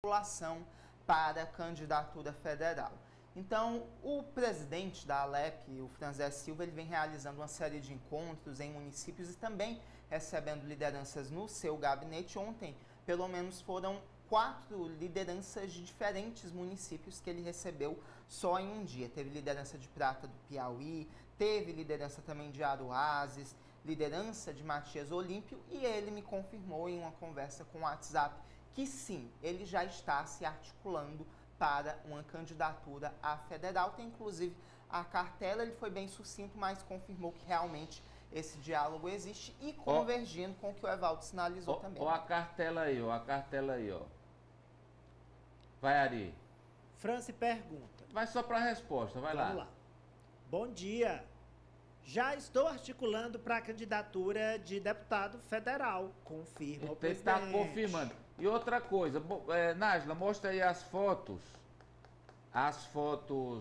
articulação para a candidatura federal. Então, o presidente da Alep, o Franzé Silva, ele vem realizando uma série de encontros em municípios e também recebendo lideranças no seu gabinete. Ontem, pelo menos, foram 4 lideranças de diferentes municípios que ele recebeu só em um dia. Teve liderança de Prata do Piauí, teve liderança também de Aroazes, liderança de Matias Olímpio, e ele me confirmou em uma conversa com o WhatsApp que sim, ele já está se articulando para uma candidatura à federal. Tem inclusive a cartela, ele foi bem sucinto, mas confirmou que realmente esse diálogo existe e convergindo com o que o Evaldo sinalizou também. Ó a cartela aí, ó. Vai, Ari. Franci pergunta. Vai só para a resposta, vai lá. Vamos lá. Bom dia. Já estou articulando para a candidatura de deputado federal. Confirma o presidente. Ele está confirmando. E outra coisa, Nájila, mostra aí as fotos. As fotos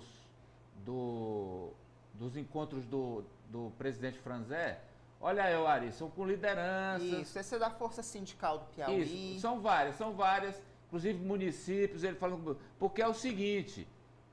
dos encontros do presidente Franzé. Olha aí, Ari, são com lideranças. Isso, esse é da Força Sindical do Piauí. Isso, são várias, inclusive municípios, ele falando, porque é o seguinte,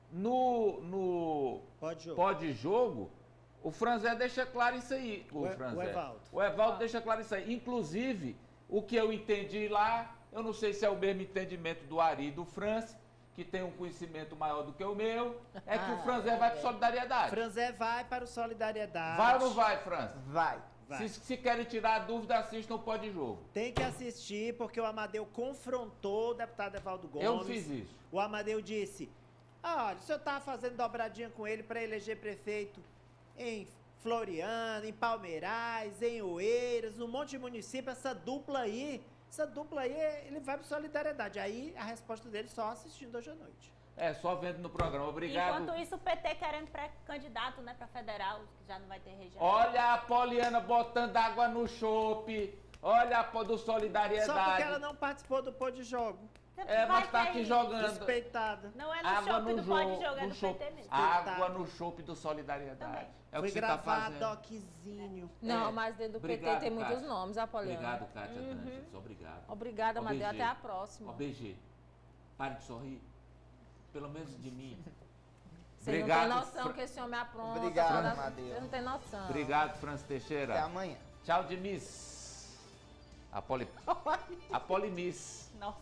no pós-jogo, o Franzé deixa claro isso aí, o Evaldo deixa claro isso aí, inclusive, o que eu entendi lá, eu não sei se é o mesmo entendimento do Ari e do Franci, que tem um conhecimento maior do que o meu, é que o Franzé vai para o Solidariedade. Franzé vai para o Solidariedade. Vai ou não vai, Franci? Vai. Se querem tirar a dúvida, assistam o pós-jogo. Tem que assistir, porque o Amadeu confrontou o deputado Evaldo Gomes. Eu fiz isso. O Amadeu disse, olha, o senhor estava fazendo dobradinha com ele para eleger prefeito em Floriano, em Palmeirais, em Oeiras, um monte de município, essa dupla aí, ele vai para Solidariedade. Aí a resposta dele só assistindo hoje à noite. Só vendo no programa. Obrigado. Enquanto isso, o PT querendo pré-candidato, né, para federal, que já não vai ter região. Olha a Poliana botando água no chope. Olha a do Solidariedade. Só porque ela não participou do pôr de jogo. Mas tá aqui jogando. Despeitada. Não é no chope do pôr de jogo, é no PT mesmo. Água no chope do Solidariedade. Também. É o que foi você tá fazendo. doczinho. Não, mas dentro do PT tem muitos nomes, a Poliana. Obrigado, Kátia Dantas. Obrigado. Obrigada, Amadeu. Até a próxima. BG, pare de sorrir. Pelo menos de mim. Você não tem noção que esse homem apronta. Obrigado, Amadeu. Você não tem noção. Obrigado, Franci Teixeira. Até amanhã. Tchau, de Miss. A Polimiss. Nossa.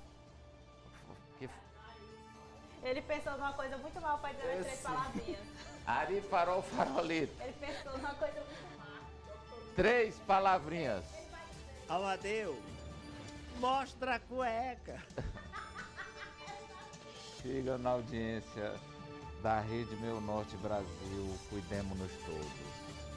Ele pensou numa coisa muito mal para dizer as 3 palavrinhas. Ari Farol Farolito. Ele pensou numa coisa muito má. 3 palavrinhas. Amadeu, mostra a cueca. Siga na audiência da Rede Meu Norte Brasil. Cuidemos-nos todos.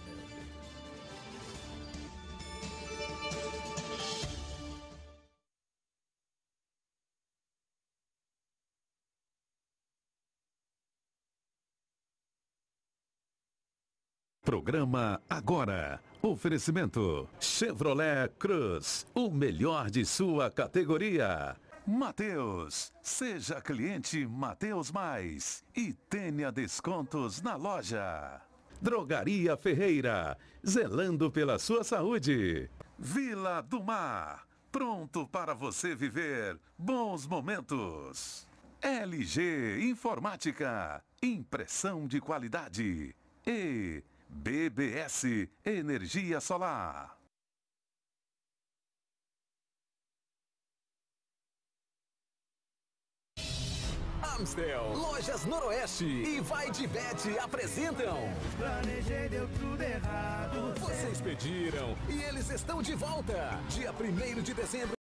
Programa Agora. Oferecimento Chevrolet Cruz, o melhor de sua categoria. Mateus, seja cliente Mateus Mais e tenha descontos na loja. Drogaria Ferreira, zelando pela sua saúde. Vila do Mar, pronto para você viver bons momentos. LG Informática, impressão de qualidade. E BBS Energia Solar. Amstel, Lojas Noroeste e Vai de Bet apresentam. Planejei, deu tudo errado. Vocês pediram e eles estão de volta. Dia 1º de dezembro.